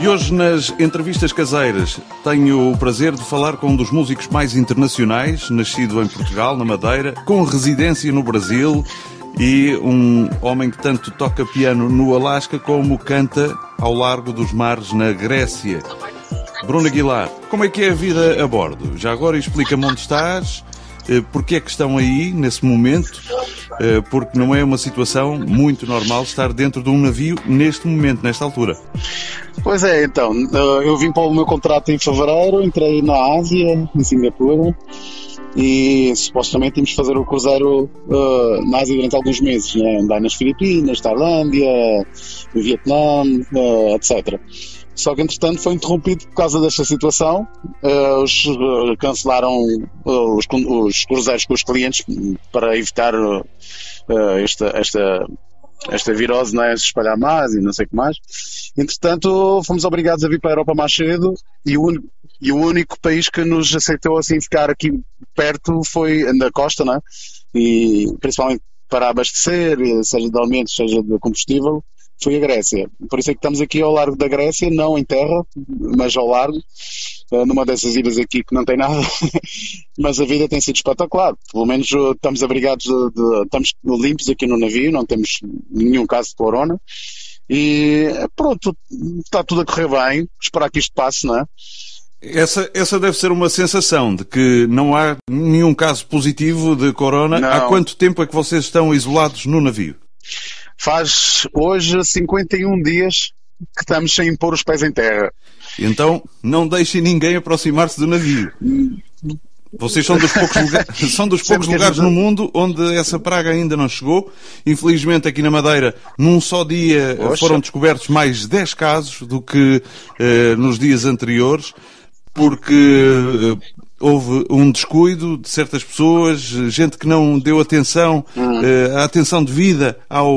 E hoje, nas entrevistas caseiras, tenho o prazer de falar com um dos músicos mais internacionais, nascido em Portugal, na Madeira, com residência no Brasil e um homem que tanto toca piano no Alasca como canta ao largo dos mares na Grécia. Bruno Aguilar, como é que é a vida a bordo? Já agora explica-me onde estás, porque é que estão aí nesse momento, porque não é uma situação muito normal estar dentro de um navio neste momento, nesta altura. Pois é, então, eu vim para o meu contrato em fevereiro, entrei na Ásia, em Singapura, e supostamente tínhamos de fazer o cruzeiro na Ásia durante alguns meses, né? Andar nas Filipinas, Tailândia, no Vietnã, etc. Só que, entretanto, foi interrompido por causa desta situação. Cancelaram os cruzeiros com os clientes para evitar esta virose, não é, se espalhar mais e não sei o que mais. Entretanto, fomos obrigados a vir para a Europa mais cedo e o único país que nos aceitou assim ficar aqui perto foi na costa, não é? E principalmente para abastecer, seja de alimentos, seja de combustível, foi a Grécia. Por isso é que estamos aqui ao largo da Grécia, não em terra, mas ao largo, numa dessas ilhas aqui que não tem nada, mas a vida tem sido espetacular. Pelo menos estamos abrigados, estamos limpos aqui no navio, não temos nenhum caso de corona. E pronto, está tudo a correr bem, esperar que isto passe, não é? Essa deve ser uma sensação de que não há nenhum caso positivo de corona. Não. Há quanto tempo é que vocês estão isolados no navio? Faz hoje 51 dias que estamos sem pôr os pés em terra. Então não deixem ninguém aproximar-se do navio. Vocês são dos poucos lugares no mundo onde essa praga ainda não chegou. Infelizmente aqui na Madeira, num só dia, foram descobertos mais 10 casos do que nos dias anteriores, porque houve um descuido de certas pessoas, gente que não deu atenção, a atenção devida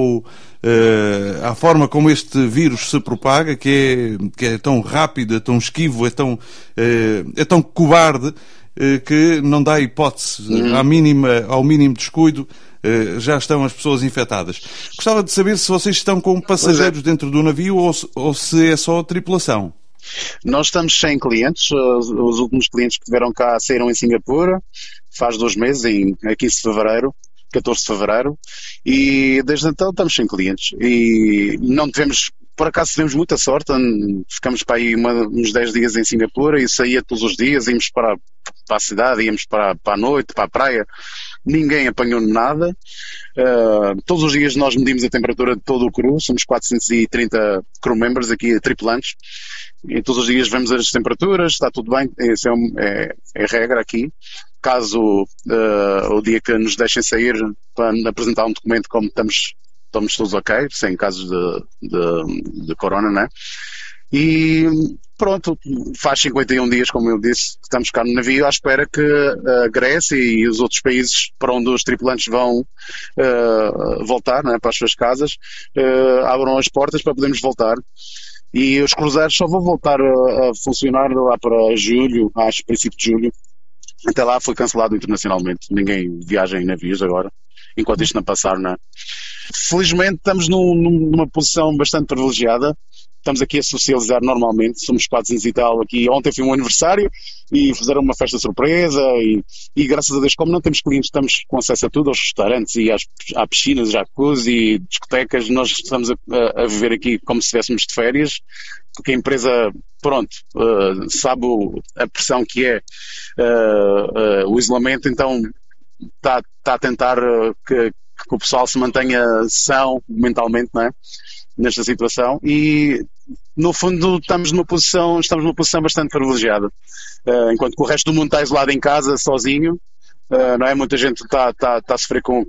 à forma como este vírus se propaga, que é tão rápido, é tão esquivo, é tão cobarde, que não dá hipótese. Ao mínimo descuido, já estão as pessoas infectadas. Gostava de saber se vocês estão com passageiros dentro do navio ou se é só a tripulação. Nós estamos sem clientes. Os últimos clientes que tiveram cá saíram em Singapura, faz 2 meses, a 15 de fevereiro, 14 de fevereiro, e desde então estamos sem clientes. E não tivemos, por acaso tivemos muita sorte, ficamos para aí uns 10 dias em Singapura e saía todos os dias, íamos para a cidade, íamos para a noite, para a praia. Ninguém apanhou nada. Todos os dias nós medimos a temperatura de todo o crew, somos 430 crew members aqui, tripulantes, e todos os dias vemos as temperaturas, está tudo bem, isso é regra aqui. Caso o dia que nos deixem sair para apresentar um documento como estamos todos ok, sem casos de corona, né? E pronto, faz 51 dias, como eu disse, que estamos cá no navio à espera que a Grécia e os outros países para onde os tripulantes vão voltar, né, para as suas casas, abram as portas para podermos voltar. E os cruzeiros só vão voltar a funcionar lá para julho, acho, princípio de julho. Até lá foi cancelado internacionalmente. Ninguém viaja em navios agora, enquanto isto não passar, não é? Felizmente estamos numa posição bastante privilegiada. Estamos aqui a socializar normalmente, somos 400 e tal aqui. Ontem foi um aniversário e fizeram uma festa surpresa e graças a Deus, como não temos clientes, estamos com acesso a tudo, aos restaurantes e às piscinas, jacuzzi, discotecas. Nós estamos a viver aqui como se estivéssemos de férias, porque a empresa, pronto, sabe a pressão que é o isolamento, então está a tentar que o pessoal se mantenha são mentalmente, não é? Nesta situação, e no fundo estamos numa posição bastante privilegiada, enquanto que o resto do mundo está isolado em casa, sozinho, não é? Muita gente está a sofrer com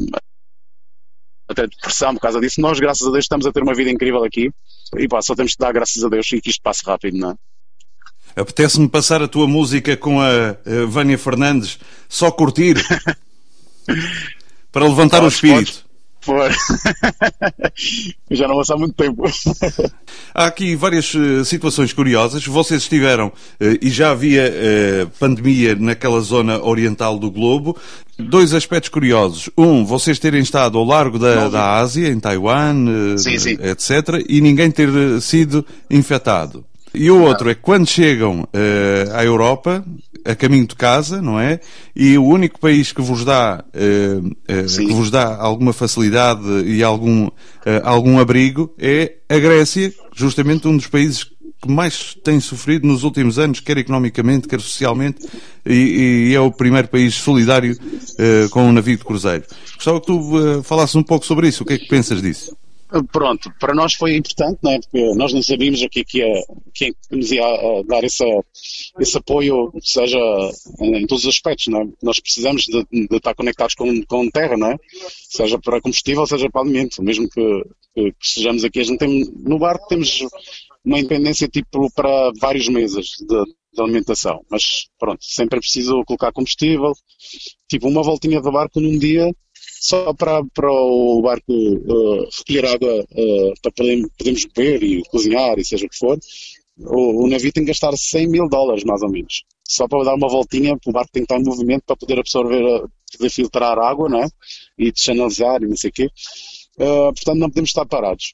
até depressão por causa disso. Nós, graças a Deus, estamos a ter uma vida incrível aqui e só temos de dar graças a Deus e que isto passe rápido, não é? Apetece-me passar a tua música com a Vânia Fernandes, Só Curtir, para levantar o espírito. Foi. Já não passa há muito tempo. Há aqui várias situações curiosas. Vocês estiveram e já havia pandemia naquela zona oriental do globo. Dois aspectos curiosos. Vocês terem estado ao largo da Ásia, em Taiwan, sim. etc., e ninguém ter sido infectado. E o outro é que quando chegam à Europa, a caminho de casa, não é? E o único país que vos dá alguma facilidade e algum abrigo é a Grécia, justamente um dos países que mais tem sofrido nos últimos anos, quer economicamente, quer socialmente, e é o primeiro país solidário com um navio de cruzeiro. Gostava que tu falasses um pouco sobre isso. O que é que pensas disso? Pronto, para nós foi importante, não é? Porque nós não sabíamos quem nos ia dar esse apoio, seja em todos os aspectos, não é? Nós precisamos de estar conectados com terra, não é? Seja para combustível, seja para alimento. Mesmo que sejamos aqui, no barco temos uma independência tipo para vários meses de alimentação, mas pronto, sempre é preciso colocar combustível, tipo uma voltinha do barco num dia, só para o barco recolher água para podermos beber e cozinhar e seja o que for. O navio tem que gastar $100.000 mais ou menos, só para dar uma voltinha, o barco tem que estar em movimento para poder absorver, poder filtrar água, não é? E desanalisar e não sei o quê. Portanto não podemos estar parados.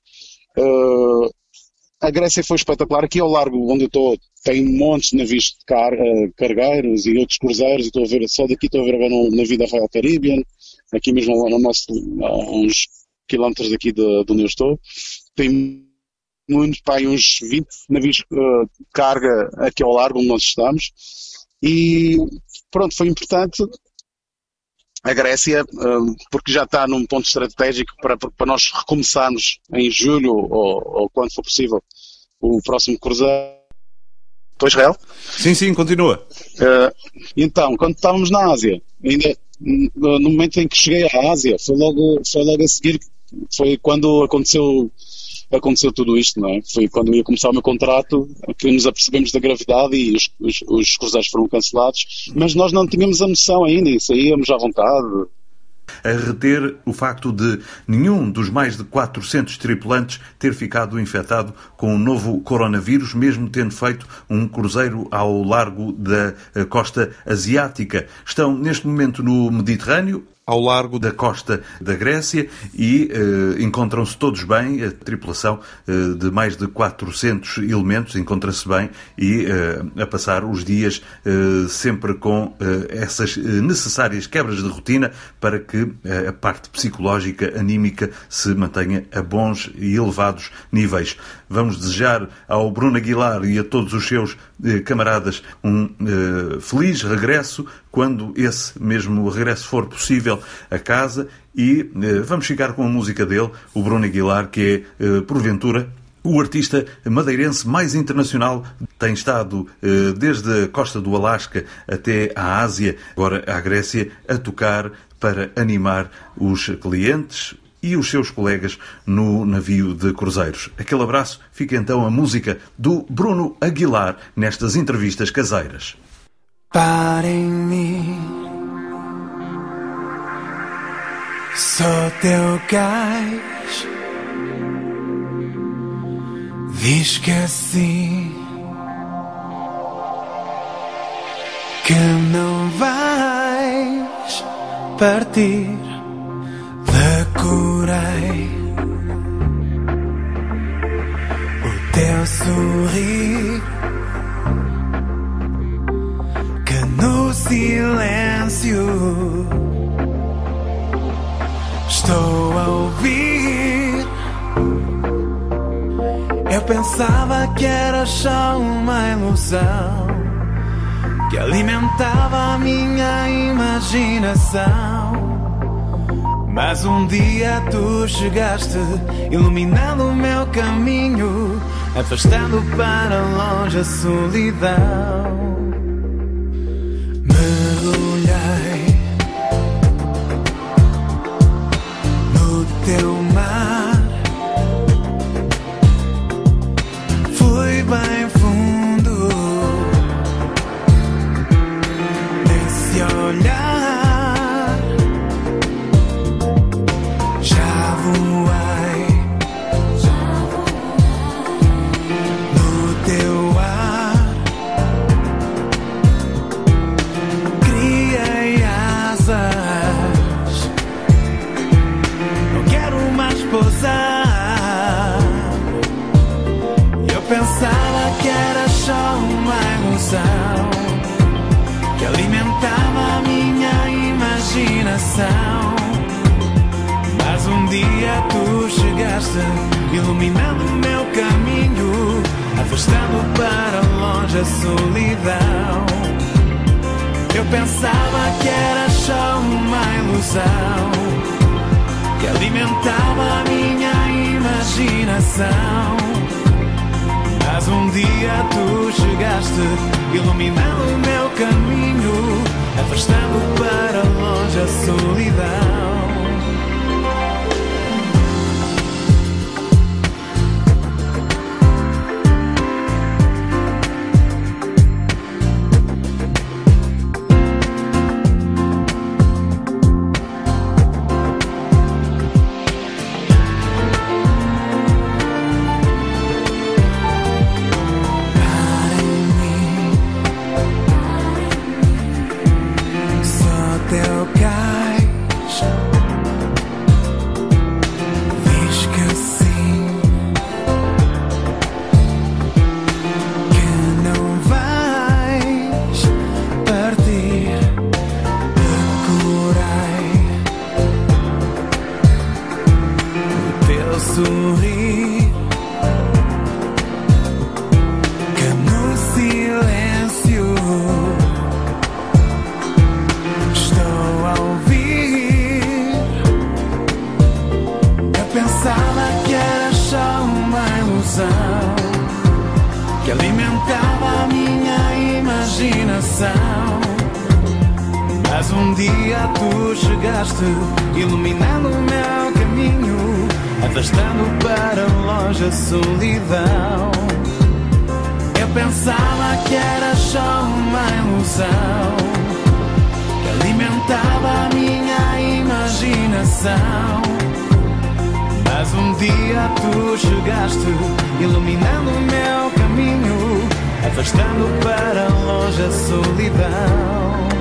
A Grécia foi espetacular. Aqui ao largo onde eu estou tem montes de navios de cargueiros e outros cruzeiros. Só daqui estou a ver um navio da Royal Caribbean, aqui mesmo a uns quilómetros daqui de onde eu estou. Tem uns 20 navios de carga aqui ao largo onde nós estamos. E pronto, foi importante a Grécia, porque já está num ponto estratégico para nós recomeçarmos em julho ou quando for possível o próximo cruzeiro. Estou, Israel? Sim, continua. Então, quando estávamos na Ásia, ainda no momento em que cheguei à Ásia, foi logo a seguir, foi quando aconteceu tudo isto, não é? Foi quando ia começar o meu contrato que nos apercebemos da gravidade e os cruzeiros foram cancelados, mas nós não tínhamos a noção ainda e saíamos à vontade. A reter o facto de nenhum dos mais de 400 tripulantes ter ficado infectado com o novo coronavírus, mesmo tendo feito um cruzeiro ao largo da costa asiática. Estão neste momento no Mediterrâneo, ao largo da costa da Grécia e encontram-se todos bem, a tripulação de mais de 400 elementos encontra-se bem e a passar os dias sempre com essas necessárias quebras de rotina para que a parte psicológica, anímica, se mantenha a bons e elevados níveis. Vamos desejar ao Bruno Aguilar e a todos os seus camaradas um feliz regresso, quando esse mesmo regresso for possível a casa, e vamos ficar com a música dele, o Bruno Aguilar, que é, porventura, o artista madeirense mais internacional. Tem estado desde a costa do Alasca até à Ásia, agora à Grécia, a tocar para animar os clientes e os seus colegas no navio de cruzeiros. Aquele abraço. Fica então a música do Bruno Aguilar nestas entrevistas caseiras. Para em mim, sou teu gás, diz que assim que não vais partir. Decorei o teu sorrir, que no silêncio estou a ouvir. Eu pensava que era só uma ilusão que alimentava a minha imaginação. Mas um dia tu chegaste, iluminando o meu caminho, afastando para longe a solidão. Mergulhei no teu mar, fui bem fundo nesse olhar. Já pensava que era só uma ilusão que alimentava a minha imaginação. Mas um dia tu chegaste, iluminando o meu caminho, afastando para longe a solidão. Eu pensava que era só uma ilusão que alimentava a minha imaginação. Mas um dia tu chegaste, iluminando o meu caminho, afastando para longe a solidão. Sorrir que no silêncio estou a ouvir. Eu pensava que era só uma ilusão que alimentava a minha imaginação. Mas um dia tu chegaste, iluminando o meu caminho, afastando para longe a solidão. Eu pensava que era só uma ilusão que alimentava a minha imaginação. Mas um dia tu chegaste, iluminando o meu caminho, afastando para longe a solidão.